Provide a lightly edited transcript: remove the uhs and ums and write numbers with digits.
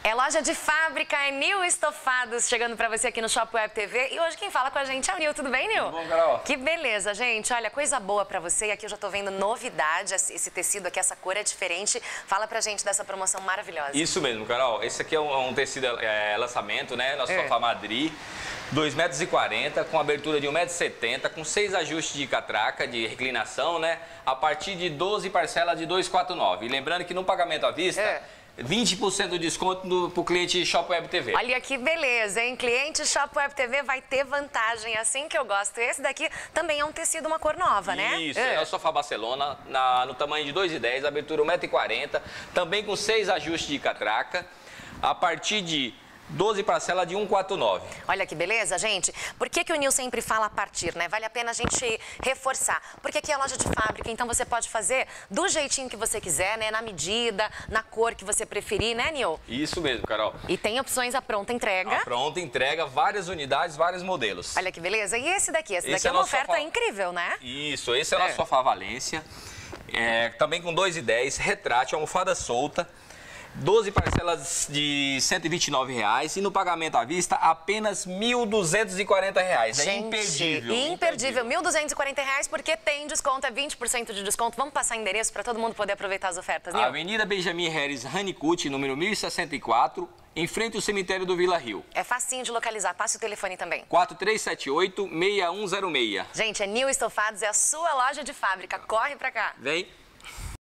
É loja de fábrica, é Nil Estofados, chegando pra você aqui no Shop Web TV. E hoje quem fala com a gente é o Nil, tudo bem, Nil? Tudo bom, Carol? Que beleza, gente. Olha, coisa boa pra você. E aqui eu já tô vendo novidade, esse tecido aqui, essa cor é diferente. Fala pra gente dessa promoção maravilhosa. Isso mesmo, Carol. Esse aqui é um tecido lançamento, né? Nosso Sofá Madri. 2,40 m, com abertura de 1,70 m, com 6 ajustes de catraca, de reclinação, né? A partir de 12 parcelas de 249. E lembrando que no pagamento à vista, 20% de desconto para o cliente Shop Web TV. Olha que beleza, hein? Cliente Shop Web TV vai ter vantagem, assim que eu gosto. Esse daqui também é um tecido, uma cor nova, né? Isso, é o Sofá Barcelona, no tamanho de 2,10 m, abertura 1,40 m, também com 6 ajustes de catraca, a partir de 12 parcelas de 149. Olha que beleza, gente. Por que o Nil sempre fala a partir, né? Vale a pena a gente reforçar. Porque aqui é loja de fábrica, então você pode fazer do jeitinho que você quiser, né? Na medida, na cor que você preferir, né, Nil? Isso mesmo, Carol. E tem opções à pronta entrega. A pronta entrega, várias unidades, vários modelos. Olha que beleza. E esse daqui? Esse daqui é uma oferta incrível, né? Isso, esse é o nosso Sofá Valência. Também com 2,10 m, retrátil, almofada solta. 12 parcelas de R$ 129,00 e no pagamento à vista apenas R$ 1.240. É gente, imperdível. Imperdível. R$ 1.240 porque tem desconto, é 20% de desconto. Vamos passar endereço para todo mundo poder aproveitar as ofertas, né? Avenida Benjamin Harris Honeycutt, número 1064, em frente ao cemitério do Vila Rio. É facinho de localizar. Passe o telefone também. 4378-6106. Gente, é Nil Estofados, é a sua loja de fábrica. Corre pra cá. Vem.